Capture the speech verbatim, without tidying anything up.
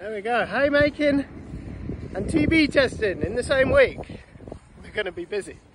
There we go, haymaking and T B testing in the same week. We're going to be busy.